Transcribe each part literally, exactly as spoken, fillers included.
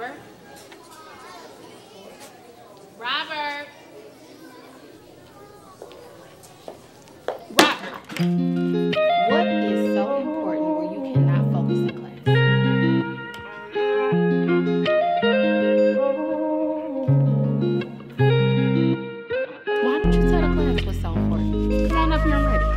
Robert. Robert. Robert. What is so important where you cannot focus in class? Why don't you tell the class what's so important? Come on up here, I'm ready.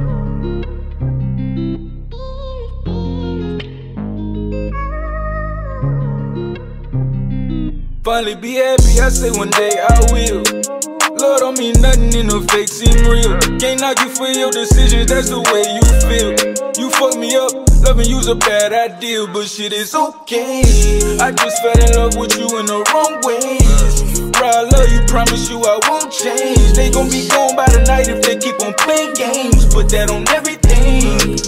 Finally be happy, I say one day I will. Lord don't mean nothing in the fake seem real. Can't knock you for your decisions, that's the way you feel. You fucked me up, loving you's a bad idea, but shit is okay. I just fell in love with you in the wrong ways. Bro, I love you, promise you I won't change. They gon' be gone by the night if they keep on playing games. Put that on everything.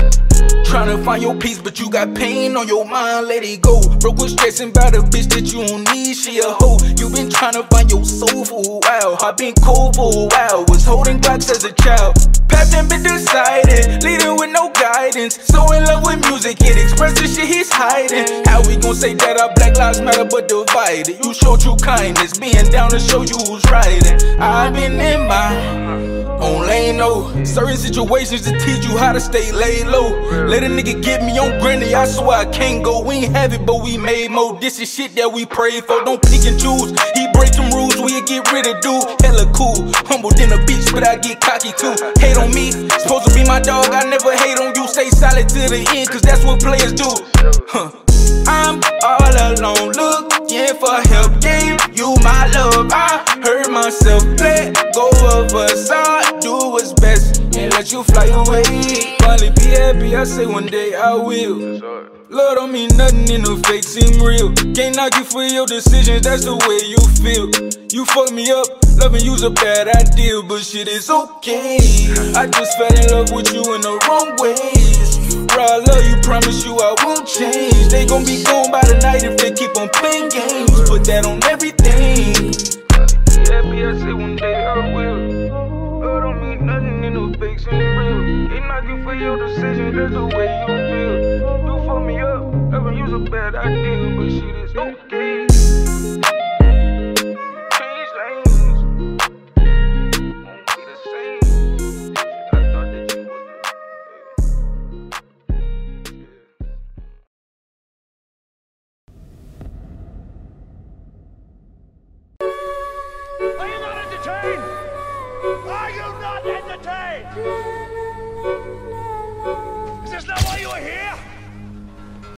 Tryna find your peace, but you got pain on your mind, let it go. Broke with stressing about a bitch that you don't need, she a hoe. You been tryna find your soul for a while, I been cold for a while. Was holding Glocks as a child, path ain't been decided, leading with no guidance. So in love with music, it expresses shit he's hiding. How we gon' say that our black lives matter but divided? You showed true kindness, being down to show you who's riding. I've been in my on lane, no. Certain situations to teach you how to stay laid low. Let a nigga get me on granny, I swear I can't go. We ain't have it, but we made more. This is shit that we pray for. Don't pick and choose. He break them rules, we get rid of dude. Hella cool, humble than a bitch, but I get cocky too. Hate on me, supposed to be my dog. I never hate on you. Stay solid to the end, cause that's what players do. Huh. I'm all alone, looking for help. Gave you my love, I heard myself. Let go of us, I do what's best and let you fly away. Finally be happy, I say one day I will. Lord don't mean nothing in the fake seem real. Can't knock you for your decisions, that's the way you feel. You fucked me up, loving you's a bad idea, but shit is okay. I just fell in love with you in the wrong ways. Bro, I love you, promise you I won't change. They gon' be gone by the night if they keep on playing games. Put that on everything. Happy, I say one day I will. Lord don't mean nothing in the fake seem real. Ain't knocking for your decision, that's the way you feel. You fuck me up, loving you's a bad idea, but shit is okay. Change lanes, won't be the same. I thought that you was Are you not entertained? Are you not entertained?